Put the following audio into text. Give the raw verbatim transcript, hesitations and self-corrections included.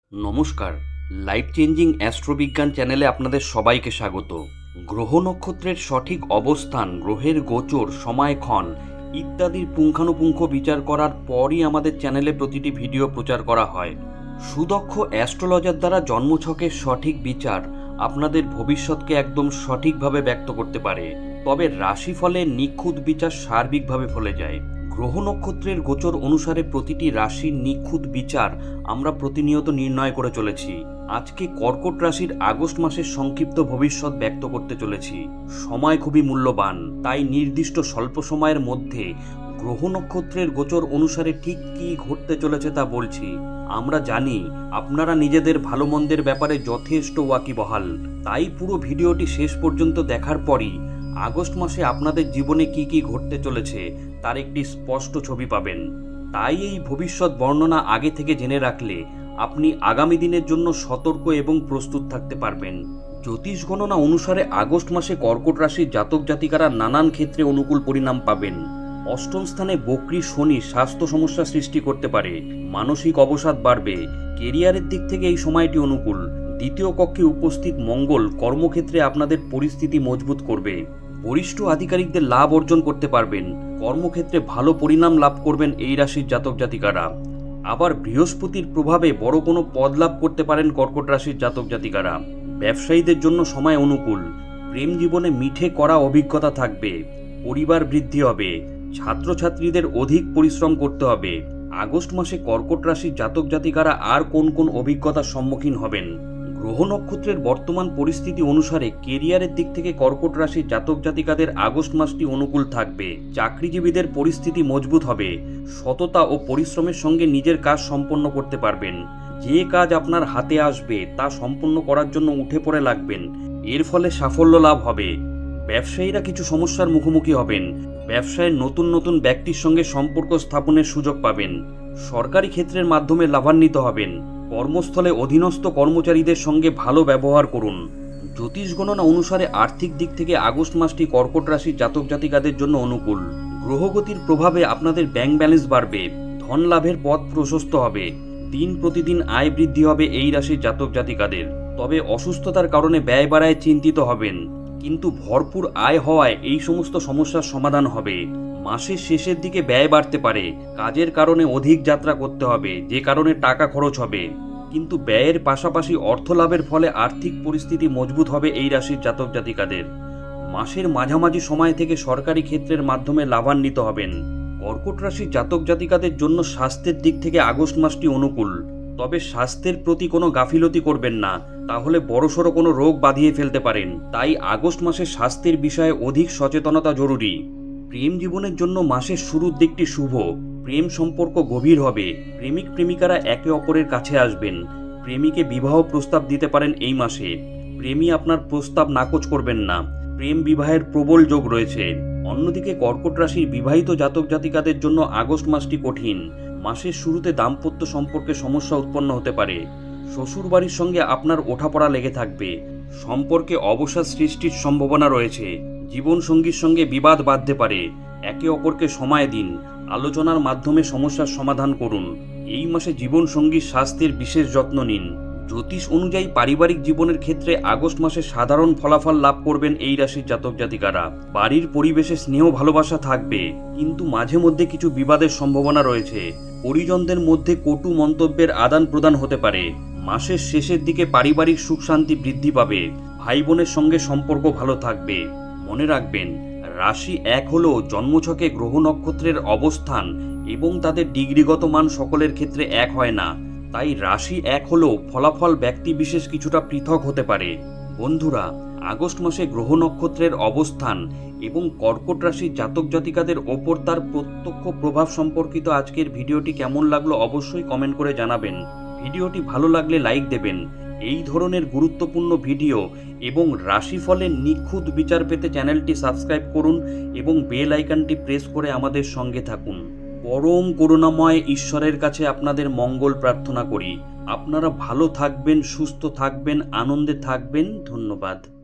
নমস্কার, life changing অ্যাস্ট্রোবিজ্ঞান চ্যানেলে আপনাদের সবাইকে স্বাগত। গ্রহ নক্ষত্রের সঠিক অবস্থান, গ্রহের গোচর, সময়ক্ষণ ইত্যাদির পুঙ্খানুপুঙ্খ বিচার করার পরই আমাদের চ্যানেলে প্রতিটি ভিডিও প্রচার করা হয়। সুদক্ষ অ্যাস্ট্রোলজার দ্বারা জন্মছকের সঠিক বিচার আপনাদের ভবিষ্যৎকে একদম সঠিকভাবে ব্যক্ত করতে পারে, তবে রাশিফলের নিখুঁত বিচার সার্বিকভাবে ফলে যায়। গ্রহ নক্ষত্রের গোচর অনুসারে প্রতিটি রাশির নিখুঁত বিচার আমরা প্রতিনিয়ত নির্ণয় করে চলেছি। আজকে কর্কট রাশির আগস্ট মাসের সংক্ষিপ্ত ভবিষ্যৎ ব্যক্ত করতে চলেছি। সময় খুবই মূল্যবান, তাই নির্দিষ্ট স্বল্প সময়ের মধ্যে গ্রহ নক্ষত্রের গোচর অনুসারে ঠিক কী ঘটতে চলেছে তা বলছি। আমরা জানি আপনারা নিজেদের ভালো মন্দের ব্যাপারে যথেষ্ট ওয়াকিবহাল, তাই পুরো ভিডিওটি শেষ পর্যন্ত দেখার পরই আগস্ট মাসে আপনাদের জীবনে কি কি ঘটতে চলেছে তার একটি স্পষ্ট ছবি পাবেন। তাই এই ভবিষ্যৎ বর্ণনা আগে থেকে জেনে রাখলে আপনি আগামী দিনের জন্য সতর্ক এবং প্রস্তুত থাকতে পারবেন। জ্যোতিষ গণনা অনুসারে আগস্ট মাসে কর্কট রাশির জাতক জাতিকারা নানান ক্ষেত্রে অনুকূল পরিণাম পাবেন। অষ্টম স্থানে বক্রী শনি স্বাস্থ্য সমস্যা সৃষ্টি করতে পারে, মানসিক অবসাদ বাড়বে। কেরিয়ারের দিক থেকে এই সময়টি অনুকূল। দ্বিতীয় কক্ষে উপস্থিত মঙ্গল কর্মক্ষেত্রে আপনাদের পরিস্থিতি মজবুত করবে। বরিষ্ঠ আধিকারিকদের লাভ অর্জন করতে পারবেন। কর্মক্ষেত্রে ভালো পরিণাম লাভ করবেন এই রাশির জাতক জাতিকারা। আবার বৃহস্পতির প্রভাবে বড় কোনো পদ লাভ করতে পারেন কর্কট রাশির জাতক জাতিকারা। ব্যবসায়ীদের জন্য সময় অনুকূল। প্রেম জীবনে মিঠে করা অভিজ্ঞতা থাকবে। পরিবার বৃদ্ধি হবে। ছাত্রছাত্রীদের অধিক পরিশ্রম করতে হবে। আগস্ট মাসে কর্কট রাশির জাতক জাতিকারা আর কোন কোন অভিজ্ঞতার সম্মুখীন হবেন? গ্রহ নক্ষত্রের বর্তমান পরিস্থিতি অনুসারে কেরিয়ারের দিক থেকে কর্কট রাশির জাতক জাতিকাদের আগস্ট মাসটি অনুকূল থাকবে। চাকরিজীবীদের পরিস্থিতি মজবুত হবে। সততা ও পরিশ্রমের সঙ্গে নিজের কাজ সম্পন্ন করতে পারবেন। যে কাজ আপনার হাতে আসবে তা সম্পন্ন করার জন্য উঠে পড়ে লাগবেন। এর ফলে সাফল্য লাভ হবে। ব্যবসায়ীরা কিছু সমস্যার মুখোমুখি হবেন। ব্যবসায় নতুন নতুন ব্যক্তির সঙ্গে সম্পর্ক স্থাপনের সুযোগ পাবেন। সরকারি ক্ষেত্রের মাধ্যমে লাভান্বিত হবেন। কর্মস্থলে অধীনস্থ কর্মচারীদের সঙ্গে ভালো ব্যবহার করুন। জ্যোতিষ গণনা অনুসারে আর্থিক দিক থেকে আগস্ট মাসটি কর্কট রাশির জাতক জাতিকাদের জন্য অনুকূল। গ্রহগতির প্রভাবে আপনাদের ব্যাংক ব্যালেন্স বাড়বে। ধন লাভের পথ প্রশস্ত হবে। দিন প্রতিদিন আয় বৃদ্ধি হবে এই রাশির জাতক জাতিকাদের। তবে অসুস্থতার কারণে ব্যয় বাড়ায় চিন্তিত হবেন, কিন্তু ভরপুর আয় হওয়ায় এই সমস্ত সমস্যার সমাধান হবে। মাসের শেষের দিকে ব্যয় বাড়তে পারে। কাজের কারণে অধিক যাত্রা করতে হবে, যে কারণে টাকা খরচ হবে। কিন্তু ব্যয়ের পাশাপাশি অর্থ লাভের ফলে আর্থিক পরিস্থিতি মজবুত হবে এই রাশির জাতক জাতিকাদের। মাসের মাঝামাঝি সময় থেকে সরকারি ক্ষেত্রের মাধ্যমে লাভান্বিত হবেন। কর্কট রাশির জাতক জাতিকাদের জন্য স্বাস্থ্যের দিক থেকে আগস্ট মাসটি অনুকূল। তবে স্বাস্থ্যের প্রতি কোনো গাফিলতি করবেন না, তাহলে বড়সড় কোনো রোগ বাঁধিয়ে ফেলতে পারেন। তাই আগস্ট মাসে স্বাস্থ্যের বিষয়ে অধিক সচেতনতা জরুরি। প্রেম জীবনের জন্য মাসের শুরুর দিকটি শুভ। প্রেম সম্পর্ক গভীর হবে। প্রেমিক প্রেমিকারা একে অপরের কাছে আসবেন। প্রেমিকে বিবাহ প্রস্তাব দিতে পারেন এই মাসে। প্রেমী আপনার প্রস্তাব নাকচ করবেন না। প্রেম বিবাহের প্রবল যোগ রয়েছে। অন্যদিকে কর্কট রাশির বিবাহিত জাতক জাতিকাদের জন্য আগস্ট মাসটি কঠিন। মাসের শুরুতে দাম্পত্য সম্পর্কে সমস্যা উৎপন্ন হতে পারে। শ্বশুর বাড়ির সঙ্গে আপনার ওঠাপড়া লেগে থাকবে। সম্পর্কে অবসাদ সৃষ্টির সম্ভাবনা রয়েছে। জীবনসঙ্গীর সঙ্গে বিবাদ বাঁধতে পারে। একে অপরকে সময় দিন। আলোচনার মাধ্যমে সমস্যার সমাধান করুন। এই মাসে জীবনসঙ্গীর স্বাস্থ্যের বিশেষ যত্ন নিন। জ্যোতিষ অনুযায়ী পারিবারিক জীবনের ক্ষেত্রে আগস্ট মাসে সাধারণ ফলাফল লাভ করবেন এই রাশির জাতক জাতিকারা। বাড়ির পরিবেশে স্নেহ ভালোবাসা থাকবে, কিন্তু মাঝে মধ্যে কিছু বিবাদের সম্ভাবনা রয়েছে। পরিজনদের মধ্যে কটু মন্তব্যের আদান প্রদান হতে পারে। মাসের শেষের দিকে পারিবারিক সুখ শান্তি বৃদ্ধি পাবে। ভাই বোনের সঙ্গে সম্পর্ক ভালো থাকবে। মনে রাখবেন, রাশি এক হলেও জন্মছকে গ্রহ নক্ষত্রের অবস্থান এবং তাদের ডিগ্রিগত মান সকলের ক্ষেত্রে এক হয় না। তাই রাশি এক হলেও ফলাফল ব্যক্তি বিশেষ কিছুটা পৃথক হতে পারে। বন্ধুরা, আগস্ট মাসে গ্রহ নক্ষত্রের অবস্থান এবং কর্কট রাশির জাতক জাতিকাদের ওপর তার প্রত্যক্ষ প্রভাব সম্পর্কিত আজকের ভিডিওটি কেমন লাগলো অবশ্যই কমেন্ট করে জানাবেন। ভিডিওটি ভালো লাগলে লাইক দেবেন। এই ধরনের গুরুত্বপূর্ণ ভিডিও এবং রাশিফলের নিখুঁত বিচার পেতে চ্যানেলটি সাবস্ক্রাইব করুন এবং বেল আইকনটি প্রেস করে আমাদের সঙ্গে থাকুন। পরম করুণাময় ঈশ্বরের কাছে আপনাদের মঙ্গল প্রার্থনা করি। আপনারা ভালো থাকবেন, সুস্থ থাকবেন, আনন্দে থাকবেন। ধন্যবাদ।